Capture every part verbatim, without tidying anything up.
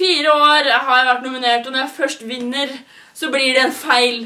fire år har jeg vært nominert, og når jeg først vinner, så blir det en feil.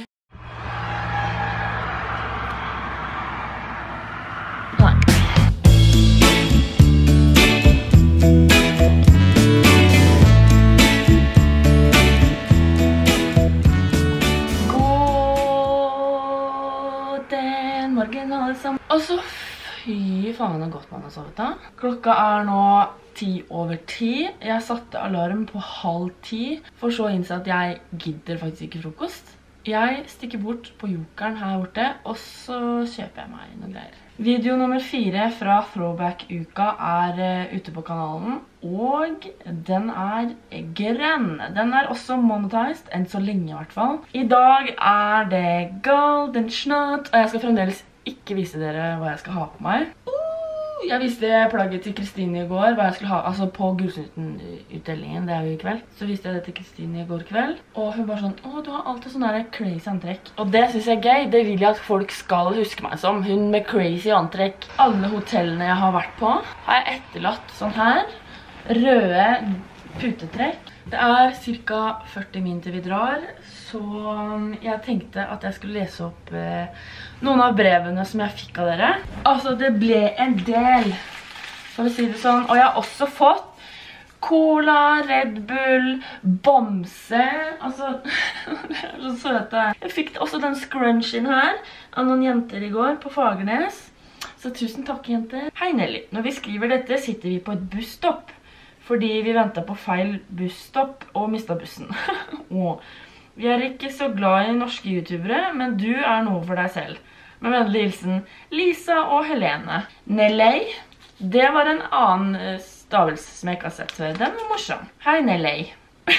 Morgen alle sammen. Og så fy faen det godt man har sovet da. Klokka er nå ti over ti. Jeg satte alarm på halv ti, for så å innse at jeg gidder faktisk ikke frokost. Jeg stikker bort på Jokeren her borte, og så kjøper jeg meg noen greier. Video nummer fire fra Throwback-uka er uh, ute på kanalen, og den er grønn. Den er også monetized, enn så lenge i hvert fall. I dag er det golden snot, og jeg skal fremdeles ikke vise dere hva jeg skal ha på meg. Uh, jeg viste plagget til Kristine i går, hva jeg skulle ha, altså på Gullsnuten-utdelingen, det er jo i kveld. Så viste jeg det til Kristine i går kveld, og hun bare sånn, å, du har alltid sånn der crazy antrekk. Og det synes jeg er gøy, det vil jeg at folk skal huske meg som, hun med crazy antrekk. Alle hotellene jeg har vært på, har jeg etterlatt sånn her, røde putetrekk. Det er cirka førti min til vi drar, så jeg tenkte at jeg skulle lese opp eh, noen av brevene som jeg fikk av dere. Altså, det ble en del, for å si det sånn. Og jeg har også fått Cola, Red Bull, Bomse. Altså, det er så søte. Jeg fikk også den scrunchien her av noen jenter i går på Fagernes. Så tusen takk, jenter. Hei Nelly, når vi skriver dette sitter vi på et busstopp. Fordi vi ventet på feil busstopp og mistet bussen. Og vi er ikke så glad i norske youtubere, men du er noe for deg selv. Med vennlig hilsen Lisa og Helene. Nelly, det var en annen stavelse som jeg ikke har sett før. Den var morsom. Hei Nelly.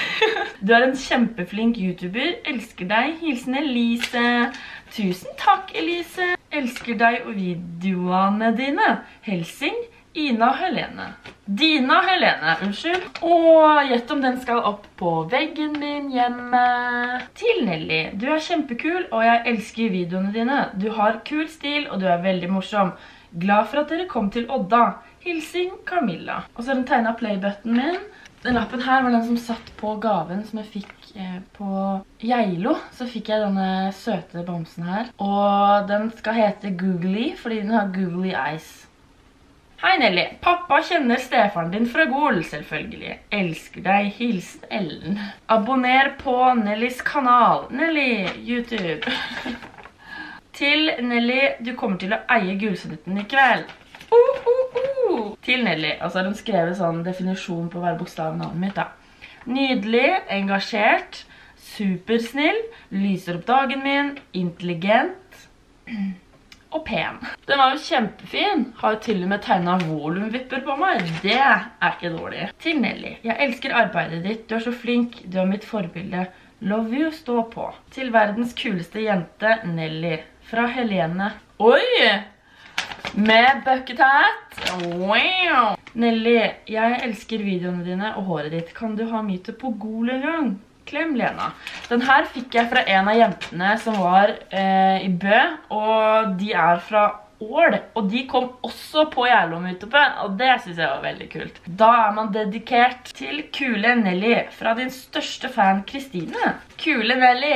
Du er en kjempeflink youtuber. Elsker deg. Hilsen Elise. Tusen takk Elise. Elsker deg og videoene dine. Helsing Ina Helene. Dina Helene, unnskyld. Og gjett om den skal opp på veggen min hjemme. Til Nelly. Du er kjempekul, og jeg elsker videoene dine. Du har kul stil, og du er veldig morsom. Glad for at dere kom til Odda. Hilsing Camilla. Og så er den tegnet playbutton min. Den lappen her var den som satt på gaven som jeg fikk eh, på Geilo. Så fikk jeg denne søte bomsen her. Og den skal hete Googly, fordi den har Googly Eyes. Hei Nelly, pappa kjenner stefaren din fra Gol, selvfølgelig. Elsker deg, hilsen Ellen. Abonner på Nellys kanal. Nelly, YouTube. Til Nelly, du kommer til å eie Gullsnuten i kveld. Uh, uh, uh. Til Nelly, altså har de skrevet sånn definisjon på hver bokstav i navnet mitt da. Nydelig, engasjert, supersnill, lyser opp dagen min, intelligent og pen. Den var jo kjempefin. Har jo til og med tegnet volumvipper på meg. Det er ikke dårlig. Til Nelly. Jeg elsker arbeidet ditt. Du er så flink. Du er mitt forbilde. Love you, stå på. Til verdens kuleste jente, Nelly. Fra Helene. Oi! Med bucket hat. Wow! Nelly, jeg elsker videoene dine og håret ditt. Kan du ha myte på Gol en gang? Klem, Lena. Den her fikk jeg fra en av jentene som var eh, i Bø, og de er fra Ål, og de kom også på Gjerlom-youtube, og det synes jeg var veldig kult. Da er man dedikert til Kule Nelly, fra din største fan, Kristine. Kule Nelly,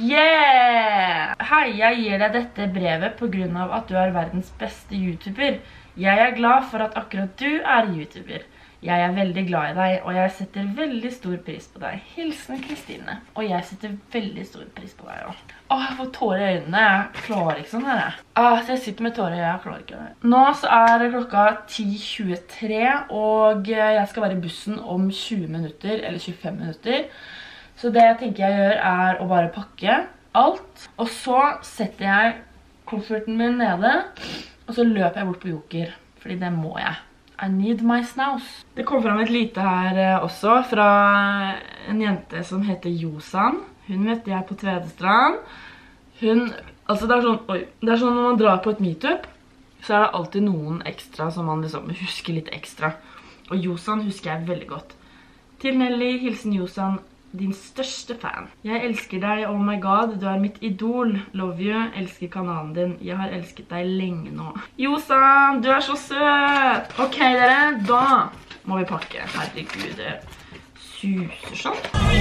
yeah! Hei, jeg gir deg dette brevet på grunn av at du er verdens beste youtuber. Jeg er glad for at akkurat du er youtuber. Jeg er veldig glad i deg, og jeg setter veldig stor pris på deg. Hilsen Kristine. Og jeg setter veldig stor pris på deg også. Åh, jeg får tårer i øynene. Jeg klarer ikke sånn her. Ah, jeg sitter med tårer, jeg klarer ikke det. Nå så er det klokka ti tjuetre, og jeg skal være i bussen om tjue minutter, eller tjuefem minutter. Så det jeg tenker jeg gjør er å bare pakke alt. Og så setter jeg kofferten min nede, og så løper jeg bort på Joker, fordi det må jeg. I need my snouse. Det kom frem et lite her eh, også fra en jente som heter Josan. Hun møtte jeg på Tvedestrand. Hun, altså det er sånn, oi, det er sånn når man drar på et meetup, så er det alltid noen ekstra som man liksom husker litt ekstra. Og Josan husker jeg veldig godt. Til Nelly, hilsen Josan, din største fan. Jeg elsker deg, oh my god, du er mitt idol. Love you, elsker kanalen din. Jeg har elsket deg lenge nå. Josan, du er så søt! Ok, dere, da må vi pakke. Herregud, suser sånn.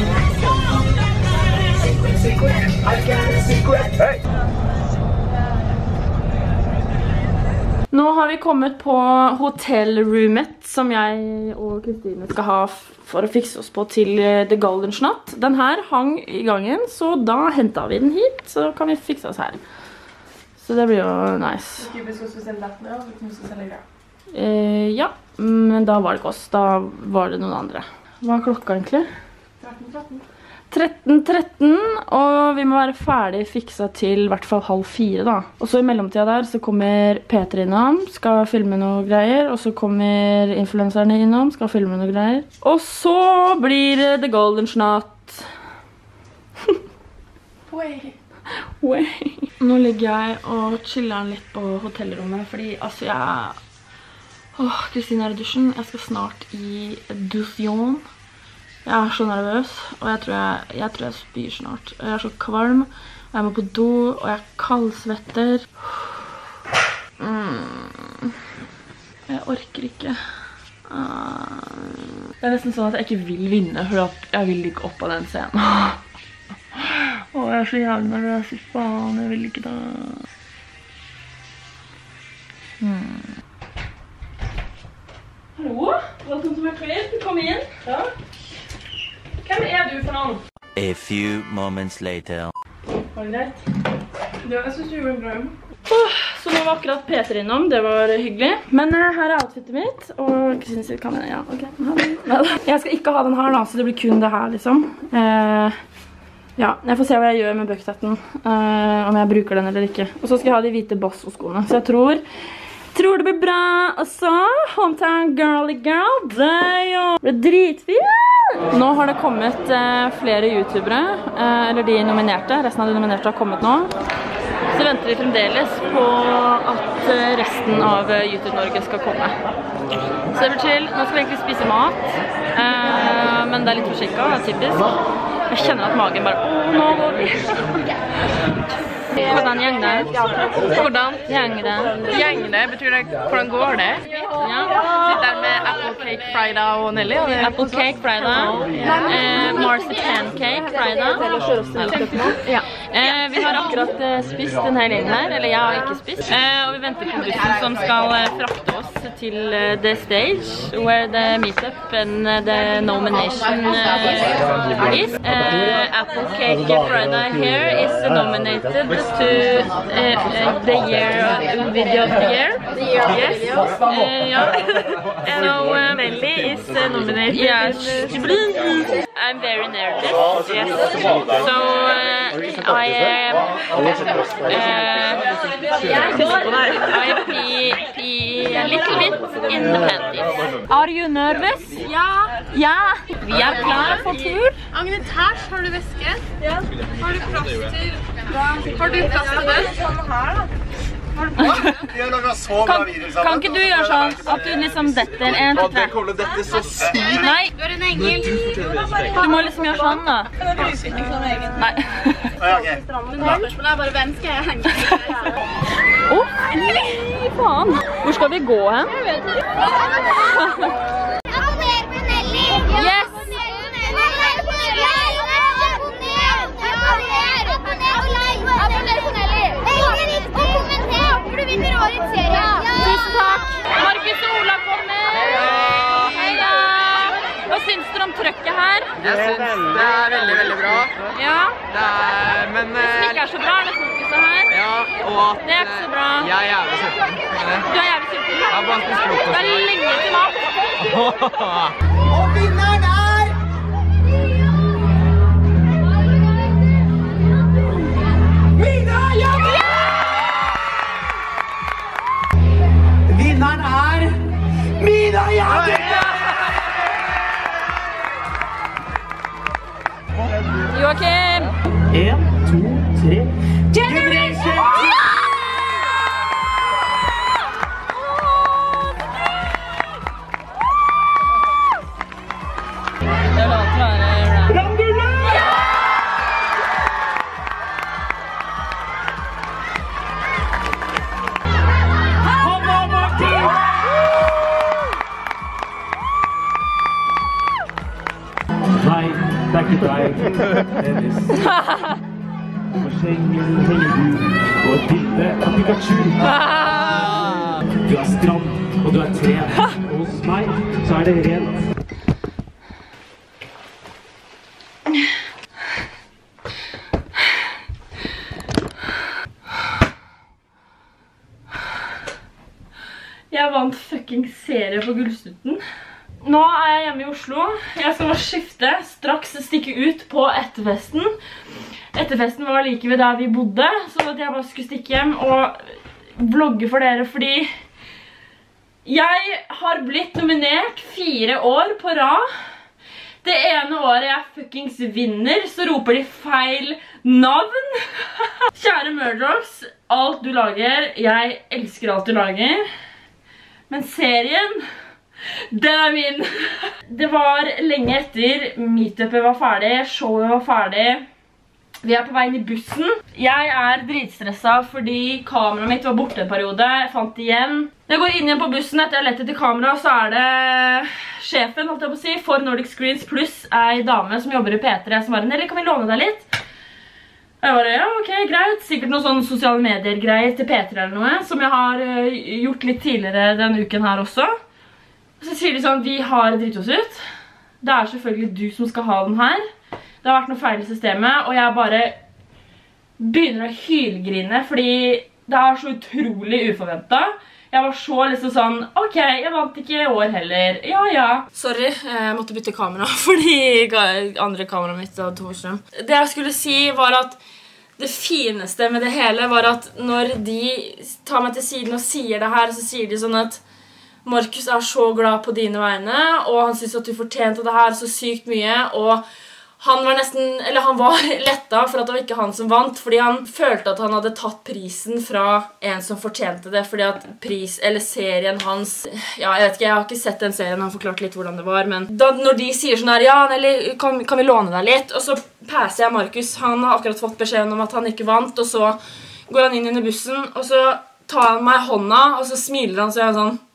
Nå har vi kommet på hotellroomet som jeg og Kristine skal ha for å fikse oss på til The Golden Knot. Den her hang i gangen, så da hentet vi den hit, så kan vi fikse oss her. Så det blir jo nice. Ok, vi skal spesielt dette, ja, vi kan spesielt det. Eh, ja, men da var det ikke oss, da var det noen andre. Hva er klokka egentlig? tretten tretten. tretten tretten, og vi må være ferdig fiksa til i hvert fall halv fire da. Og så i mellomtida der så kommer Peter innom, skal filme noe greier, og så kommer influenserne innom, skal filme noe greier. Og så blir det The Golden Knot. Way. Way. Nå ligger jeg og chiller litt på hotellrommet, fordi altså jeg... Åh, Kristine er i dusjen. Jeg skal snart i dusjon. Jeg er så nervøs, og jeg tror jeg, jeg tror jeg spyr snart. Jeg er så kvalm, og jeg må på do, og jeg kaldsvetter. Mm. Jeg orker ikke. Det er nesten sånn at jeg ikke vil vinne, for jeg vil ikke opp av den scenen. Åh, jeg er så jævlig nervøs i faen, jeg vil ikke da. Mm. Hallo, welcome to my crib, kom inn. Ja. Hvem er du for noen? A few moments later. Var det greit? Ja, jeg synes du gjorde en drøm. Oh, så nå var akkurat Peter innom, det var hyggelig. Men uh, her er outfitet mitt, og Kristine sitt kamera, ja, ok. Jeg skal ikke ha den her da, så det blir kun det her liksom. Uh, ja, jeg får se hva jeg gjør med buckethatten, uh, om jeg bruker den eller ikke. Og så skal jeg ha de hvite Basso-skoene, så jeg tror... Tror det blir bra, og så Hometown Girly Girl, det blir dritfint! Nå har det kommet eh, flere youtubere, eh, eller de nominerte, resten av de nominerte har kommet nå. Så venter vi fremdeles på at eh, resten av YouTube-Norge skal komme. Så det blir chill, nå skal vi egentlig spise mat, eh, men det er litt forsikket, det er typisk. Jeg kjenner at magen bare, åh, nå går vi. Hvordan gjeng det? Hvordan? Gjeng det. Gjeng det? Betyr det hvordan går det? Ja. Sitter der med Apple Cake Frida og Nelly. Og Apple Cake Frida, eh, Marzipan Cake Frida. Ja. Eh, vi har akkurat eh, spist en hel inn her, eller jeg har ikke spist. Eh, og vi venter på bussen som skal eh, frakte oss til uh, the stage, where the meetup and uh, the nomination uh, is. Uh, Apple Cake Frida here is nominated to uh, uh, the year uh, video of the year. The year yes. Uh, yeah. So uh, Nelly is uh, nominated. Yes. I'm very nervous. Yes. So uh, I am uh, uh, I be, be a little bit independent. Are you nervous? Ja. Ja. Vi er klare for tur. Agnes, her har du væske. Ja. Har du plass til? Har du plass til det? Sånn her da. Har du plass? Kan, kan ikke du gjøre sånn at du liksom detter en til tre? Det kommer til å dette så sykt. Nei. Du er en engel. Du må liksom gjøre sånn da. Nei. Spørsmålet er bare hvem skal jeg henge med? Åh, fy faen. Hvor skal vi gå hen? Jeg vet ikke. Abonner på Nelly! Yes! Abonner på Nelly! Abonner på Nelly! Og kommenter, for du vinner årets serie. Tusen takk! Markus og Ola kommer! Hei da! Hva syns dere om trøkket her? Jeg synes det er veldig, veldig bra. Ja? Det er, men... Det som ikke er så bra er det fokuset her. Ja, og at... Det er ikke så bra. Jeg er jævlig sulten. Du er jævlig sulten. Jeg har bare spist frokost. Det er lenge til mat. Og vinneren er... Mina Jacobsen! Vinneren er... Mina Jacobsen! Joakim! En, to, tre... Generation! Det vil alltid være Brandula! Hanna Martin! Det er ikke deg, Dennis. På sengen henger du på et bilde av Pikachu. Du er stram, og du er tre. Og hos meg så er det rent. Jeg vant fucking serie på Gullsnutten. Nå er jeg hjemme i Oslo. Jeg skal bare skifte, straks stikke ut på etterfesten. Etterfesten var like ved der vi bodde, så at jeg bare skulle stikke hjem og vlogge for dere, fordi jeg har blitt nominert fire år på rad. Det ene året jeg fuckings vinner, så roper de feil navn. Kjære Murdrocks, alt du lager, jeg elsker alt du lager. Men serien, den er min. Det var lenge etter, meetupet var ferdig, showet var ferdig. Vi er på vei inn i bussen. Jeg er dritstresset fordi kameraet mitt var borte en periode. Jeg fant det igjen. Når jeg går inn igjen på bussen etter jeg har lett etter kamera, så er det sjefen, holdt jeg på å si, for Nordic Screens pluss ei dame som jobber i P tre som var en, eller kan vi låne deg litt? Og jeg bare, ja, ok, greit. Sikkert noen sånne sosiale medier-greier til P tre eller noe, som jeg har uh, gjort litt tidligere denne uken her også. Og så sier de sånn, vi har dritt oss ut. Det er selvfølgelig du som skal ha den her. Det har vært noe feil i systemet, og jeg bare begynner å hylgrine, fordi det er så utrolig uforventet. Jeg var så liksom sånn, ok, jeg vant ikke i år heller. Ja, ja. Sorry, jeg måtte bytte kamera, fordi andre kameraet mitt hadde tomstrøm. Det jeg skulle si var at det fineste med det hele var at når de tar meg til siden og sier det her, så sier de sånn at Markus er så glad på dine vegne, og han synes at du fortjente det her så sykt mye, og han var nesten, eller han var lettet for at det var ikke han som vant, fordi han følte at han hadde tatt prisen fra en som fortjente det, fordi at pris, eller serien hans, ja, jeg vet ikke, jeg har ikke sett den serien, han forklarte litt hvordan det var, men da, når de sier sånn her, ja, eller kan, kan vi låne deg litt, og så passer jeg Markus, han har akkurat fått beskjeden om at han ikke vant, og så går han inn i bussen, og så tar han meg i hånda, og så smiler han, så jeg er sånn,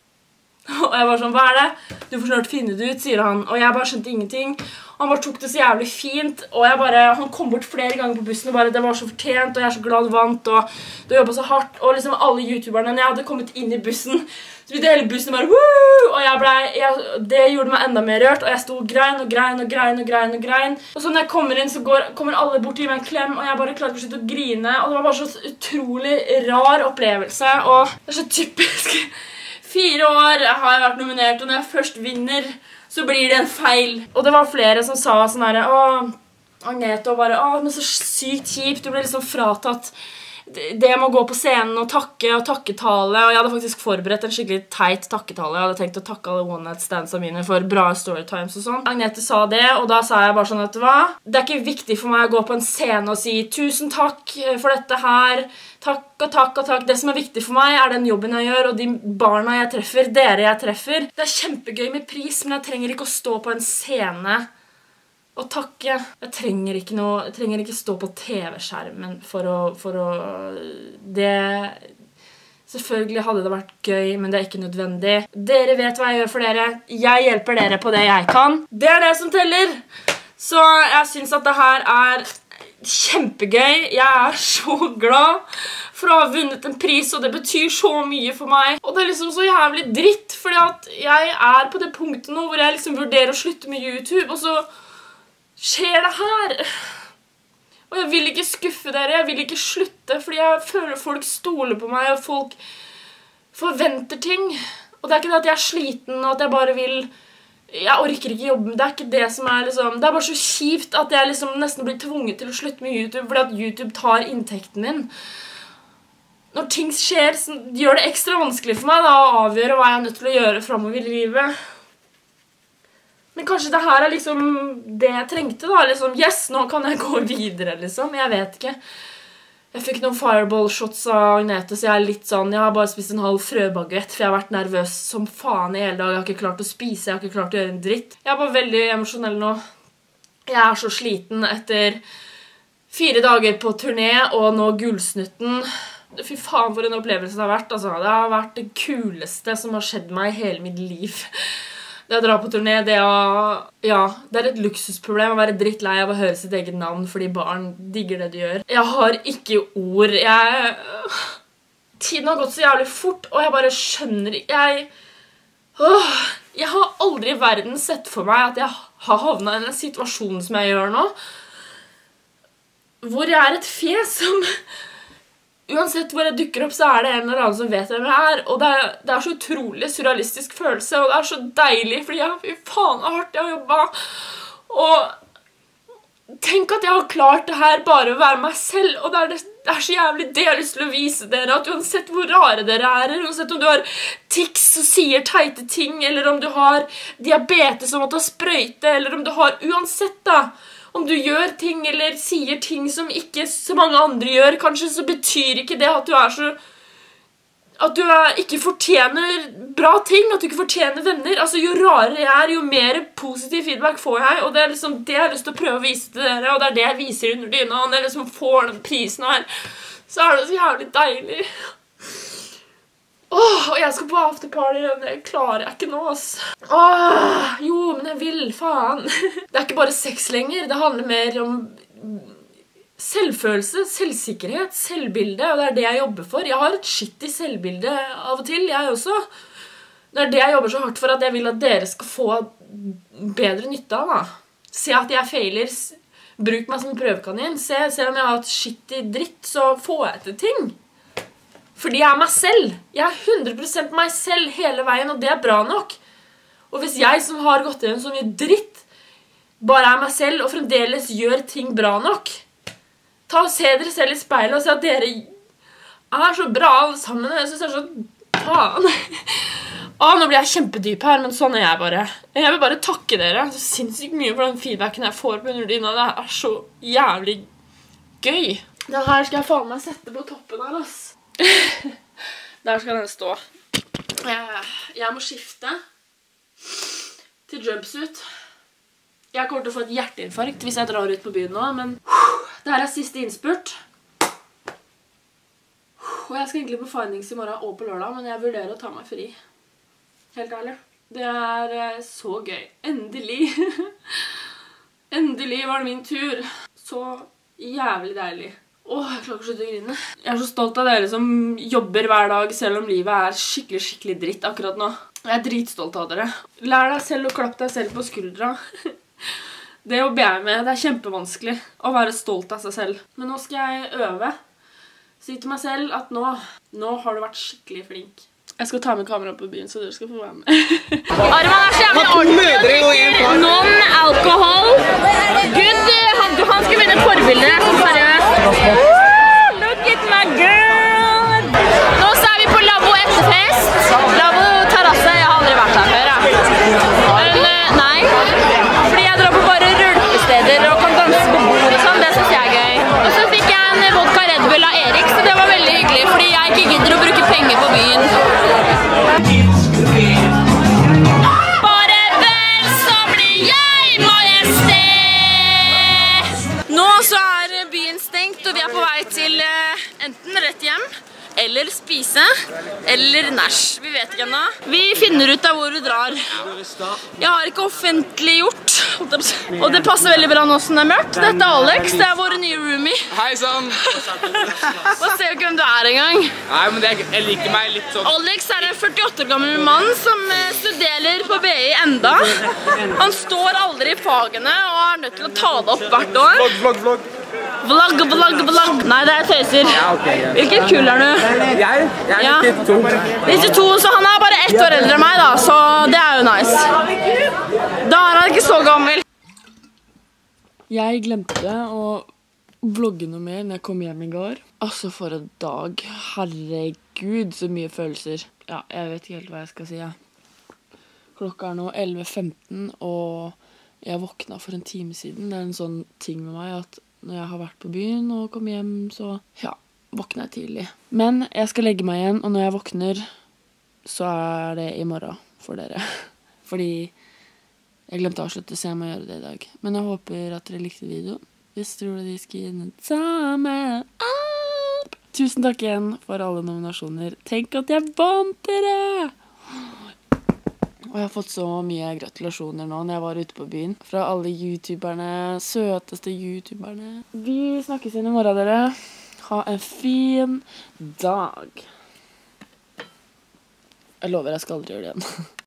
og jeg var sånn, hva er det? Du får snart finne det ut, sier han, og jeg bare skjønte ingenting. Han bare tok det så jævlig fint, og jeg bare, han kom bort flere ganger på bussen, og bare, det var så fortjent, og jeg er så glad du vant, og du jobbet så hardt, og liksom alle youtuberne, når jeg hadde kommet inn i bussen, så begynte hele bussen bare, woo! Og jeg ble, jeg, det gjorde meg enda mer rørt, og jeg sto og grein, og grein, og grein, og grein, og grein. Og så når jeg kommer inn, så går, kommer alle bort til meg en klem, og jeg bare klarer ikke å slutte å grine, og det var bare så utrolig rar opplevelse, og det er så typisk. Fire år har jeg vært nominert, og når jeg først vinner, så blir det en feil. Og det var flere som sa sånn her, åh, Agnete, og bare, åh, men så sykt kjipt, du ble liksom fratatt det med å gå på scenen og takke og takketale, og jeg hadde faktisk forberedt en skikkelig teit takketale. Jeg hadde tenkt å takke alle one-night standsa mine for bra storytimes og sånn. Agnete sa det, og da sa jeg bare sånn at hva? Det er ikke viktig for meg å gå på en scene og si tusen takk for dette her, takk og takk og takk. Det som er viktig for meg er den jobben jeg gjør, og de barna jeg treffer, dere jeg treffer. Det er kjempegøy med pris, men jeg trenger ikke å stå på en scene og takke. Jeg trenger ikke noe, jeg trenger ikke stå på T V-skjermen for å, for å, det, selvfølgelig hadde det vært gøy, men det er ikke nødvendig. Dere vet hva jeg gjør for dere, jeg hjelper dere på det jeg kan. Det er det som teller! Så jeg synes at det her er kjempegøy, jeg er så glad for å ha vunnet en pris, og det betyr så mye for meg. Og det er liksom så jævlig dritt, fordi at jeg er på det punktet nå hvor jeg liksom vurderer å slutte med YouTube, og så skjer det her. Og jeg vil ikke skuffe dere, jeg vil ikke slutte, fordi jeg føler folk stoler på meg, og folk forventer ting. Og det er ikke det at jeg er sliten, og at jeg bare vil, jeg orker ikke jobbe, det er ikke det som er liksom, det er bare så kjipt at jeg liksom nesten blir tvunget til å slutte med YouTube, fordi at YouTube tar inntekten min. Når ting skjer, så gjør det ekstra vanskelig for meg da, å avgjøre hva jeg er nødt til å gjøre fremover i livet. Men kanskje det her er liksom det jeg trengte da, liksom, yes, nå kan jeg gå videre, liksom, jeg vet ikke. Jeg fikk noen fireball shots av Agnete, så jeg er litt sånn, jeg har bare spist en halv frøbaguett, for jeg har vært nervøs som faen i hele dag, jeg har ikke klart å spise, jeg har ikke klart å gjøre en dritt. Jeg er bare veldig emosjonell nå. Jeg er så sliten etter fire dager på turné, og nå Gullsnutten. Fy faen for en opplevelse det har vært, altså. Det har vært det kuleste som har skjedd meg i hele mitt liv. Det å dra på turné, det å... Ja, det er et luksusproblem å være drittlei av å høre sitt eget navn fordi barn digger det du gjør. Jeg har ikke ord. Jeg... Tiden har gått så jævlig fort, og jeg bare skjønner ikke... Jeg... Åh, jeg har aldri i verden sett for meg at jeg har havnet i en situasjon som jeg gjør nå, hvor jeg er et fjes som... Uansett hvor jeg dukker opp, så er det en eller annen som vet hvem jeg er, og det er, det er så utrolig surrealistisk følelse, og det er så deilig, fordi jeg, fy faen, har hardt jeg har jobbet. Og tenk at jeg har klart det her bare å være meg selv, og det er, det, det er så jævlig det jeg har lyst til å vise dere, at uansett hvor rare dere er, uansett om du har tics og sier teite ting, eller om du har diabetes og må ta sprøyte, eller om du har uansett da, om du gjør ting eller sier ting som ikke så mange andre gjør, kanskje så betyr ikke det at du er så... At du er, ikke fortjener bra ting, at du ikke fortjener venner. Altså, jo rarere jeg er, jo mer positiv feedback får jeg, og det er liksom det jeg har lyst til å prøve å vise til dere, og det er det jeg viser under dyna, og det er liksom får den prisen her, så er det så jævlig deilig. Åh, og jeg skal på afterparty, og det klarer jeg ikke nå, ass. Åh, jo, men jeg vil, faen. Det er ikke bare sex lenger, det handler mer om selvfølelse, selvsikkerhet, selvbilde, og det er det jeg jobber for. Jeg har et skittig selvbilde av og til, jeg også. Det er det jeg jobber så hardt for, at jeg vil at dere skal få bedre nytte av, da. Se at jeg feiler, bruk meg som prøvekanin, se, se om jeg har et skittig dritt, så får jeg til ting. Fordi jeg er meg selv. Jeg er hundre prosent meg selv hele veien, og det er bra nok. Og hvis jeg som har gått igjen så mye dritt, bare er meg selv, og fremdeles gjør ting bra nok, ta og se dere selv i speilet og se at dere er så bra alle sammen. Jeg synes det er så faen. Åh, nå blir jeg kjempedyp her, men sånn er jeg bare. Jeg vil bare takke dere så sinnssykt mye for den feedbacken jeg får på underdyna. Det er så jævlig gøy. Den her skal jeg faen meg sette på toppen her, ass. Der skal den stå. Jeg, jeg må skifte til jumpsuit. Jeg kommer til å få et hjerteinfarkt hvis jeg drar ut på byen nå, men det her er siste innspurt. Og jeg skal egentlig på findings i morgen og på lørdag, men jeg vurderer å ta meg fri. Helt ærlig. Det er så gøy. Endelig. Endelig var det min tur. Så jævlig deilig. Åh, jeg klarer ikke å slutte å grine. Jeg er så stolt av dere som jobber hver dag, selv om livet er skikkelig, skikkelig dritt akkurat nå. Jeg er dritstolt av dere. Lær deg selv å klappe deg selv på skuldra. Det jobber jeg med. Det er kjempevanskelig å være stolt av seg selv. Men nå skal jeg øve. Si til meg selv at nå, nå har du vært skikkelig flink. Jeg skal ta med kamera på byen, så dere skal få være med. Arman er så jævlig ordentlig. Non-alkohol. Gud, han, han skulle vinne forbilde. Seriøst. Look at my girl. Nå så er vi på Lavvo etterfest. Lavvo terrasse. Jeg har aldri vært her før, ja. Men, nei. Fordi jeg drar på bare rulpesteder og kan danse på bord og sånn. Det synes jeg er gøy. Og så fikk jeg en vodka Red Bull av Erik, så det var veldig hyggelig, fordi jeg ikke gidder å bruke penger på byen. Bare vel så blir jeg majestet. Nå så er byen stengt, og vi er på vei til uh, enten rett hjem, eller spise, eller næsj. Vi vet ikke ennå. Vi finner ut av hvor vi drar. Jeg har ikke offentliggjort, og det passer veldig bra nå som det er mørkt. Dette er Alex, det er vår nye roomie. Hei sann! Hva ser jo ikke hvem du er engang. Nei, men det, jeg liker meg litt sånn. Alex er en førtiåtte år gammel mann som studerer på B I enda. Han står aldri i fagene og er nødt til å ta det opp hvert år. Vlogg, vlogg, vlogg. Vlogg, vlogg, vlogg. Nei, det er tøyser. Ja, ok, ja. Hvilket kul er du? Jeg? Jeg er Ja. nittito. nittito, så han er bare ett år eldre enn meg da, så det er jo nice. Da er han ikke så gammel. Jeg glemte å vlogge noe mer når jeg kom hjem i går. Altså for en dag. Herregud, så mye følelser. Ja, jeg vet ikke helt hva jeg skal si, ja. Klokka er nå elleve femten, og jeg våkna for en time siden. Det er en sånn ting med meg at når jeg har vært på byen og kom hjem, så ja, våkner jeg tidlig. Men jeg skal legge meg igjen, og når jeg våkner, så er det i morgen for dere. Fordi jeg glemte å avslutte, så jeg må gjøre det i dag. Men jeg håper at dere likte videoen. Hvis dere tror de skal gi den sammen opp. Tusen takk igjen for alle nominasjoner. Tenk at jeg vant dere! Og jeg har fått så mye gratulasjoner nå når jeg var ute på byen. Fra alle youtuberne, søteste youtuberne. Vi snakkes igjen i morgen, dere. Ha en fin dag. Jeg lover jeg skal aldri gjøre det igjen.